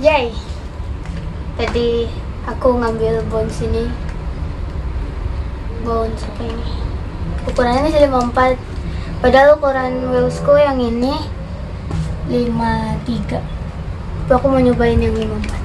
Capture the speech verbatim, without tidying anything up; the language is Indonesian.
Yay! Tadi aku ngambil bounce ini. Bounce apa ini? Ukurannya masih lima puluh empat. Padahal ukuran wheelsku yang ini lima puluh tiga. Tapi aku mau nyobain yang lima puluh empat.